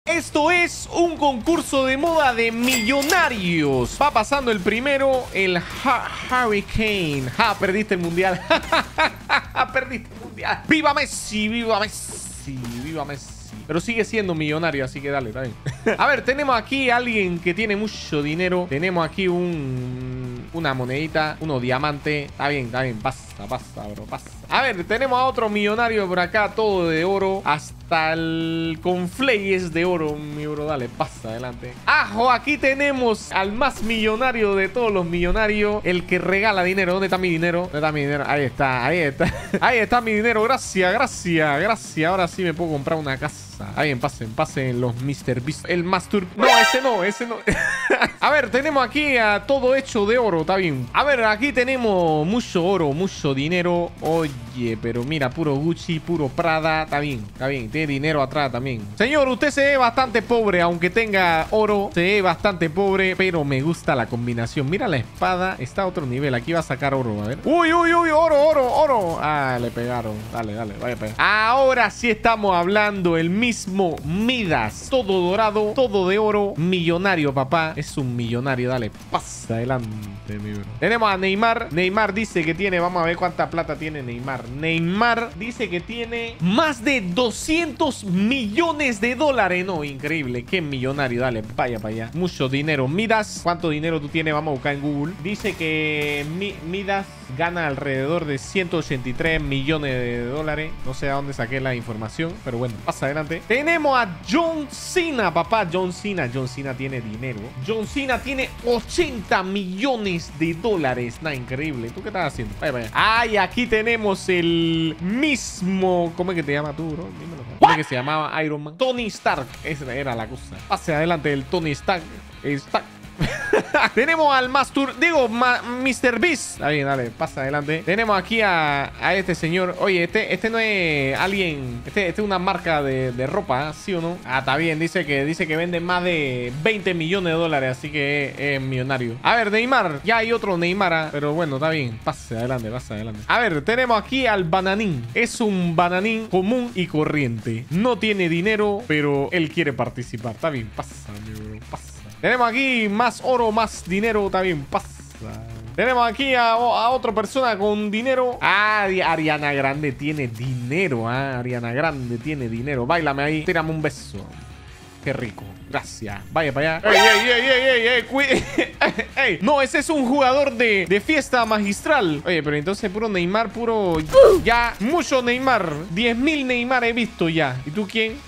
Esto es un concurso de moda de millonarios. Va pasando el primero, el Hurricane. Perdiste el mundial. Perdiste el mundial. ¡Viva Messi! ¡Viva Messi! ¡Viva Messi! Pero sigue siendo millonario, así que dale, está bien. A ver, tenemos aquí a alguien que tiene mucho dinero. Tenemos aquí una monedita, unos diamantes. Está bien, pasa, bro, pasa. A ver, tenemos a otro millonario por acá, todo de oro. Hasta el conflay es de oro, mi bro. Dale, pasa, adelante. ¡Ajo! Aquí tenemos al más millonario de todos los millonarios. El que regala dinero. ¿Dónde está mi dinero? ¿Dónde está mi dinero? Ahí está, ahí está. Ahí está mi dinero. Gracias, gracias, gracias. Ahora sí me puedo comprar una casa. Está bien, pasen los Mr. Beast. El Master... No, ese no. A ver, tenemos aquí a todo hecho de oro. Está bien. A ver, aquí tenemos mucho oro, mucho dinero. Oye, pero mira, puro Gucci, puro Prada. Está bien. Tiene dinero atrás también. Señor, usted se ve bastante pobre. Aunque tenga oro, se ve bastante pobre. Pero me gusta la combinación. Mira la espada. Está a otro nivel. Aquí va a sacar oro. A ver. Uy, oro. Ah, le pegaron. Dale, vaya a pegar. Ahora sí estamos hablando. El mismo Midas. Todo dorado, todo de oro. Millonario, papá. Es un millonario. Dale, pasa adelante, mi bro. Tenemos a Neymar. Neymar dice que tiene... Vamos a ver cuánta plata tiene Neymar. Neymar dice que tiene más de 200 millones de dólares. No, increíble. Qué millonario. Dale, vaya para allá. Mucho dinero. Midas, ¿cuánto dinero tú tienes? Vamos a buscar en Google. Dice que Midas gana alrededor de 183 millones de dólares. No sé a dónde saqué la información, pero bueno, pasa adelante. Tenemos a John Cena, papá. John Cena tiene dinero. John Cena tiene 80 millones de dólares. Nah, increíble. ¿Tú qué estás haciendo? Vaya. Ay, aquí tenemos el mismo... ¿Cómo es que te llamas tú, bro? Dímelo. ¿Cómo es que se llamaba Iron Man? Tony Stark. Esa era la cosa. Pase adelante el Tony Stark. Tenemos al Mr. Beast. Está bien, dale, pasa adelante. Tenemos aquí a este señor. Oye, este no es alguien. Este es una marca de ropa, ¿sí o no? Está bien, dice que vende más de 20 millones de dólares. Así que es millonario. A ver, Neymar. Ya hay otro Neymar, pero bueno, está bien. Pase adelante. A ver, tenemos aquí al bananín. Es un bananín común y corriente. No tiene dinero, pero él quiere participar. Está bien, pasa, amigo, pasa. Tenemos aquí más oro, más dinero. Está bien, pasa. Tenemos aquí a otra persona con dinero. Ariana Grande tiene dinero. Ariana Grande tiene dinero. Báilame ahí. Tírame un beso. Qué rico. Gracias. Vaya para allá. ¡Ey! No, ese es un jugador de fiesta magistral. Oye, pero entonces puro Neymar, puro... Ya, mucho Neymar. 10.000 Neymar he visto ya. ¿Y tú quién?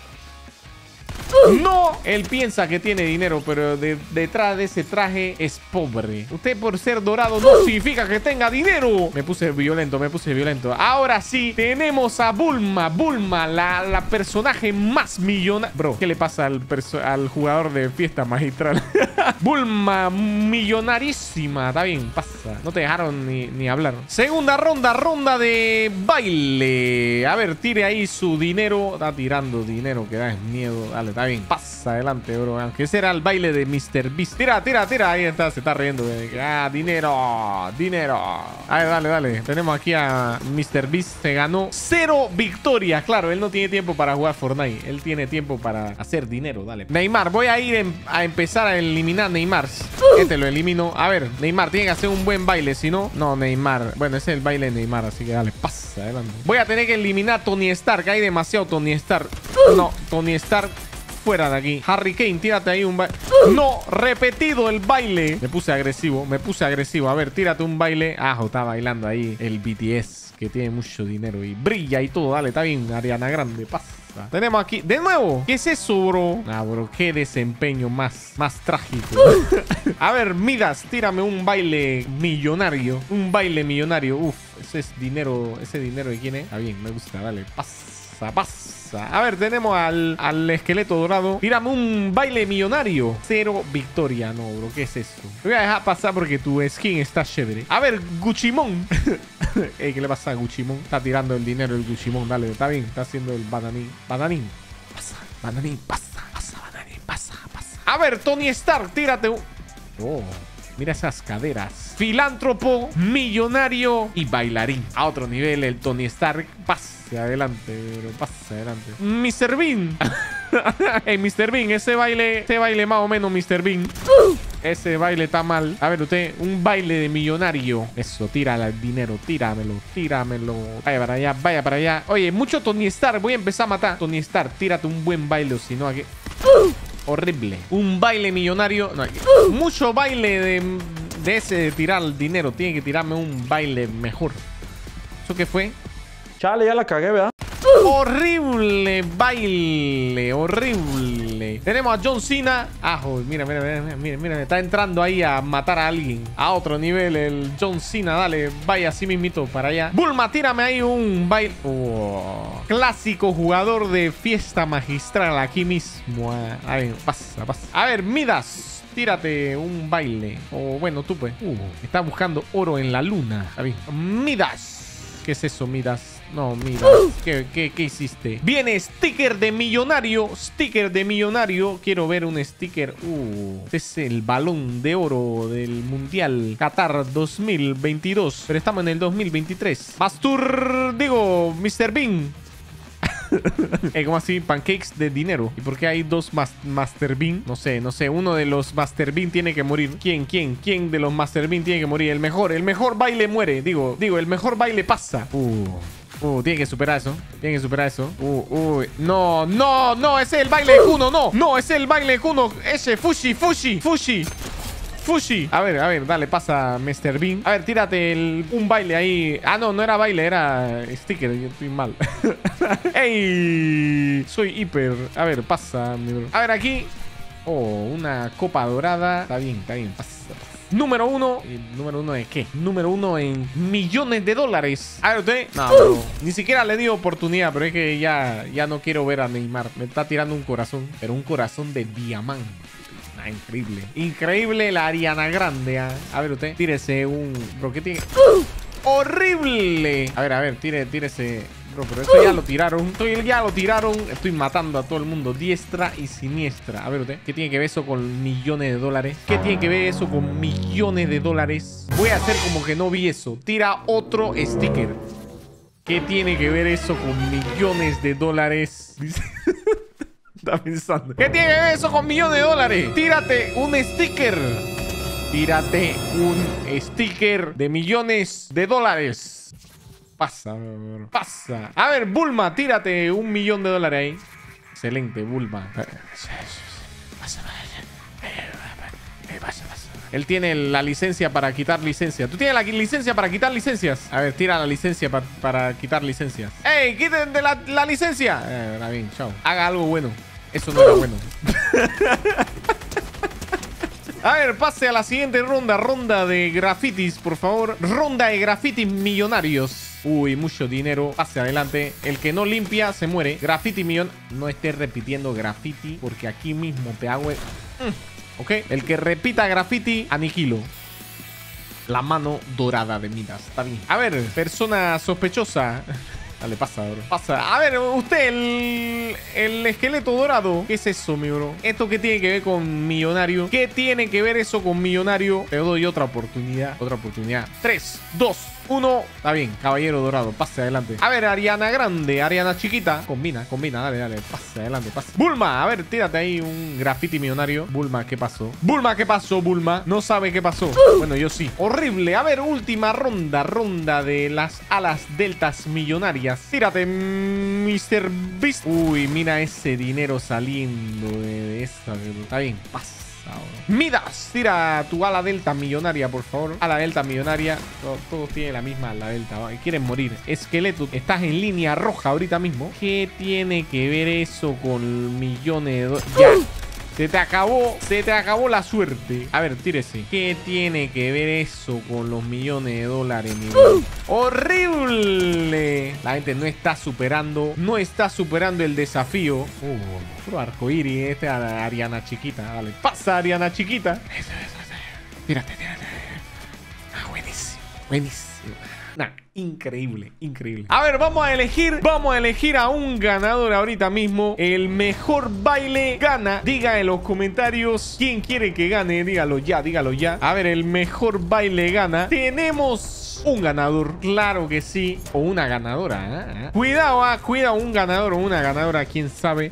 No, él piensa que tiene dinero, pero detrás de ese traje es pobre. Usted por ser dorado no significa que tenga dinero. Me puse violento. Ahora sí, tenemos a Bulma. Bulma, la personaje más millonaria. Bro, ¿qué le pasa al jugador de fiesta magistral? Bulma, millonarísima. Está bien, pasa. No te dejaron ni hablar. Segunda ronda de baile. A ver, tire ahí su dinero. Está tirando dinero que da miedo. Dale, está bien. Pasa adelante, bro. Aunque ese era el baile de Mr. Beast. Tira. Ahí está, se está riendo. Dinero. A ver, dale. Tenemos aquí a Mr. Beast. Se ganó 0 victorias. Claro, él no tiene tiempo para jugar Fortnite. Él tiene tiempo para hacer dinero. Dale. Neymar, voy a ir a empezar a eliminar Neymar. Este lo elimino. A ver, Neymar tiene que hacer un buen baile. Si no, Neymar. Bueno, ese es el baile de Neymar. Así que dale, pasa adelante. Voy a tener que eliminar a Tony Stark. Hay demasiado Tony Stark. No, Tony Stark. Fuera de aquí. Hurricane, tírate ahí un baile. No, repetido el baile. Me puse agresivo. A ver, tírate un baile. Está bailando ahí el BTS, que tiene mucho dinero y brilla y todo. Dale, está bien, Ariana Grande, pasa. Tenemos aquí, de nuevo. ¿Qué es eso, bro? Bro, qué desempeño más trágico. A ver, Midas, tírame un baile millonario. Uf, ese es dinero. ¿Ese dinero de quién es? Está bien, me gusta, dale, pasa. A ver, tenemos al esqueleto dorado. Tírame un baile millonario. 0 victoria. No, bro, ¿qué es eso? Te voy a dejar pasar porque tu skin está chévere. A ver, Guchimón. ¿Qué le pasa a Guchimón? Está tirando el dinero el Guchimón. Dale, está bien. Está haciendo el bananín. Pasa. A ver, Tony Stark, tírate un... Mira esas caderas. Filántropo, millonario y bailarín. A otro nivel el Tony Stark. Pase adelante, bro. Pase adelante. Mr. Bean. Hey, Mr. Bean, ese baile más o menos, Mr. Bean. Ese baile está mal. A ver, usted, un baile de millonario. Eso, tira el dinero, tíramelo. Vaya para allá, vaya para allá. Oye, mucho Tony Stark. Voy a empezar a matar. Tony Stark, tírate un buen baile, o si no, aquí. Horrible. Un baile millonario. No, mucho baile de ese de tirar el dinero. Tiene que tirarme un baile mejor. ¿Eso qué fue? Chale, ya la cagué, ¿verdad? Horrible baile, horrible. Tenemos a John Cena. Mira, está entrando ahí a matar a alguien. A otro nivel el John Cena. Dale, vaya así mismito para allá. Bulma, tírame ahí un baile. Clásico jugador de fiesta magistral aquí mismo. A ver, pasa. A ver, Midas, tírate un baile. O bueno, tú pues. Está buscando oro en la luna. A ver, Midas. ¿Qué es eso, Midas? No, mira, ¿qué hiciste? Viene sticker de millonario. Quiero ver un sticker. Este es el balón de oro del Mundial Qatar 2022. Pero estamos en el 2023. Mr. Bean. ¿Cómo así? Pancakes de dinero. ¿Y por qué hay dos Master Bean? No sé. Uno de los Master Bean tiene que morir. ¿Quién de los Master Bean tiene que morir? El mejor baile muere. Digo, el mejor baile pasa. Tiene que superar eso. No, ese es el baile de Kuno, no, ese es el baile de Kuno. Ese, Fushi. A ver, dale, pasa, Mr. Bean. A ver, tírate un baile ahí. No era baile, era sticker. Yo estoy mal. ¡Ey! Soy hiper. A ver, pasa, mi bro. A ver, aquí. Una copa dorada. Está bien, pasa. Número 1. ¿Número 1 de qué? Número 1 en millones de dólares. A ver, usted. No, bro. Ni siquiera le di oportunidad, pero es que ya no quiero ver a Neymar. Me está tirando un corazón, pero un corazón de diamante. Increíble la Ariana Grande. A ver, usted. Tírese un. Bro, ¿qué tiene? ¡Horrible! A ver, tírese. Bro, pero esto ya lo tiraron. Estoy matando a todo el mundo, diestra y siniestra. A ver, usted, ¿qué tiene que ver eso con millones de dólares? Voy a hacer como que no vi eso. Tira otro sticker. ¿Qué tiene que ver eso con millones de dólares? Está pensando. ¿Qué tiene que ver eso con millones de dólares? Tírate un sticker. De millones de dólares. Pasa. A ver, Bulma, tírate $1.000.000 ahí. Excelente, Bulma. Pasa. Él tiene la licencia para quitar licencia. ¿Tú tienes la licencia para quitar licencias? A ver, tira la licencia para quitar licencias. ¡Ey! ¡Quiten de la licencia! Está bien, chao. Haga algo bueno. Eso no era bueno. A ver, pase a la siguiente ronda. Ronda de grafitis, por favor. Ronda de grafitis millonarios. Mucho dinero. Pase adelante. El que no limpia se muere. Graffiti millón. No estés repitiendo graffiti, porque aquí mismo te hago ¿ok? El que repita graffiti, aniquilo. La mano dorada de Midas. Está bien. A ver, persona sospechosa. Dale, pasa, bro. Pasa. A ver, usted, el esqueleto dorado. ¿Qué es eso, mi bro? ¿Esto qué tiene que ver con millonario? ¿Qué tiene que ver eso con millonario? Te doy otra oportunidad. 3, 2, 1. Está bien, caballero dorado. Pase adelante. A ver, Ariana Grande, Ariana chiquita. Combina. Dale. Pase adelante, pase. Bulma, a ver, tírate ahí un graffiti millonario. Bulma, ¿qué pasó? Bulma? No sabe qué pasó. Bueno, yo sí. Horrible. A ver, última ronda. Ronda de las alas deltas millonarias. Tírate, Mr. Beast. Mira ese dinero saliendo de esta. Está bien, pasa. Midas, tira tu ala delta millonaria, por favor. Ala delta millonaria. Todos tienen la misma ala delta. Quieren morir. Esqueleto, estás en línea roja ahorita mismo. ¿Qué tiene que ver eso con millones de dólares? Ya. Se te acabó la suerte. A ver, tírese. ¿Qué tiene que ver eso con los millones de dólares, mi bro? ¡Horrible! La gente no está superando el desafío. Puro arcoíris. Este es Ariana chiquita. Dale. Pasa, Ariana chiquita. Tírate. Buenísimo. Increíble. A ver, vamos a elegir a un ganador ahorita mismo. El mejor baile gana. Diga en los comentarios quién quiere que gane. Dígalo ya. A ver, el mejor baile gana. Tenemos un ganador. Claro que sí. O una ganadora. Cuidado, cuidado, un ganador o una ganadora, quién sabe.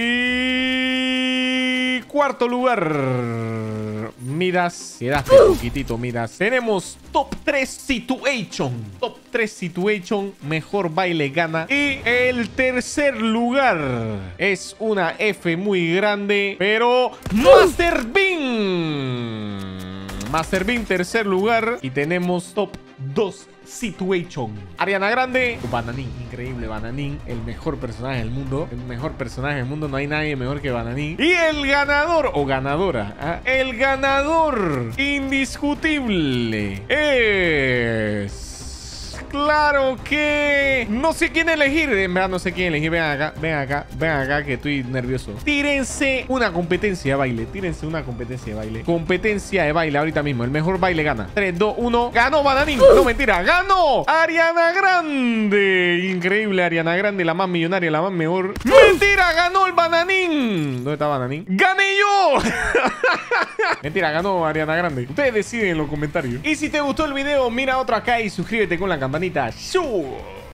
Y cuarto lugar, Midas. Quedaste poquitito, Midas. Tenemos Top 3 Situation. Top 3 Situation. Mejor baile gana. Y el tercer lugar es una F muy grande, pero Master Bean. Master Bean, tercer lugar. Y tenemos Top 2 Situation. Ariana Grande. Bananín, increíble Bananín. El mejor personaje del mundo. El mejor personaje del mundo. No hay nadie mejor que Bananín. Y el ganador o ganadora. El ganador indiscutible es... Claro que... No sé quién elegir. En verdad no sé quién elegir. Ven acá que estoy nervioso. Tírense una competencia de baile. Tírense una competencia de baile. Competencia de baile ahorita mismo. El mejor baile gana. 3, 2, 1. Ganó Bananín. No, mentira. Ganó Ariana Grande. Increíble Ariana Grande. La más millonaria, la más mejor. Mentira. Ganó el Bananín. ¿Dónde está Bananín? ¡Gané yo! Mentira, ganó Ariana Grande. Ustedes deciden en los comentarios. Y si te gustó el video, mira otro acá y suscríbete con la campanita. ¡Shoo!